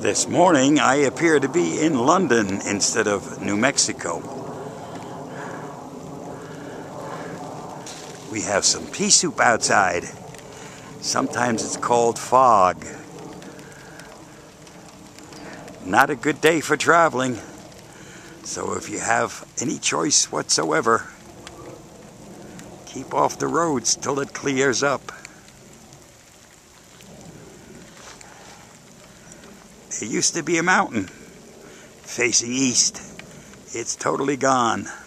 This morning I appear to be in London instead of New Mexico. We have some pea soup outside. Sometimes it's called fog. Not a good day for traveling. So if you have any choice whatsoever, keep off the roads till it clears up. There used to be a mountain facing east. It's totally gone.